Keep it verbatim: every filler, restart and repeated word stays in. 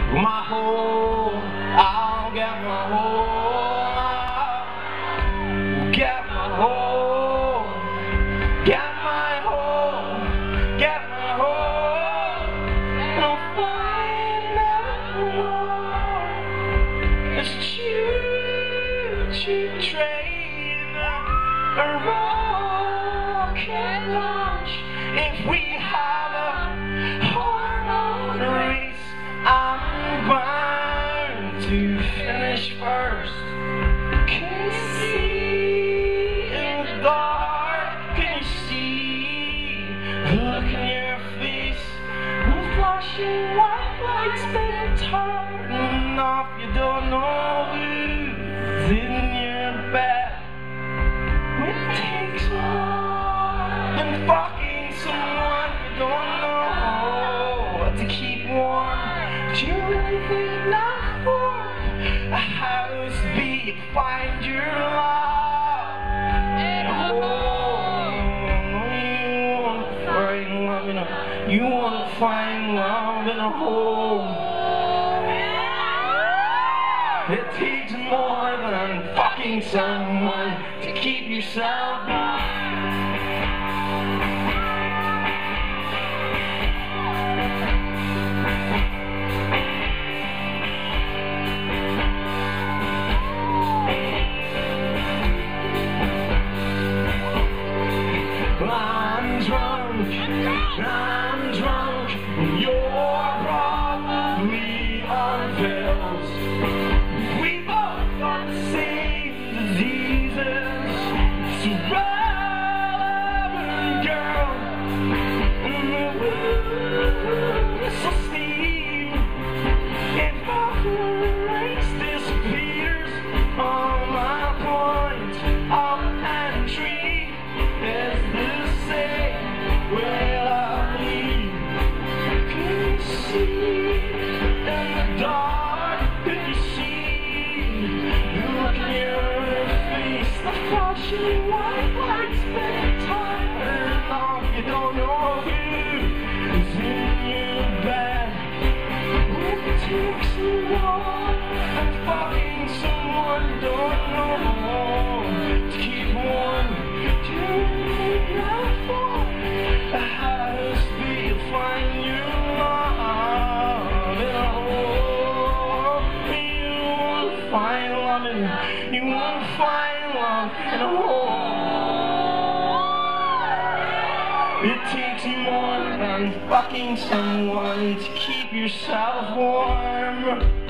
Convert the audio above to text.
My home, I'll get my home, get my home, get my home, get my home, and I'll find out more. It's choo-choo train, a rocket launch. If we have a heart race, I'm bound to finish first. Can you see in the dark? Can you see the look in your face? The flashing white lights been turning off. You don't know who's in your bed. It takes more than fucking someone you don't know to keep warm. Do you really think not for a house beat? Find your love and a home. You wanna find love in a you wanna find love in a home. It takes more than fucking someone to keep yourself warm. I'm drunk, I'm drunk, you're probably on pills. We both got the same diseases. So run, girl, and the whistle steam. If all the race disappears, all my point of entry is the same. Well, I leave. Can you see in the dark? Can you see the look in your face? The flashing white lights been turned off. You don't know who's in your bed. It takes someone and fucking someone you don't know to keep warm. Do you need that for a house beat? Find your love in a hole. You wanna find love in you wanna find love in a hole. It takes more than fucking someone to keep yourself warm.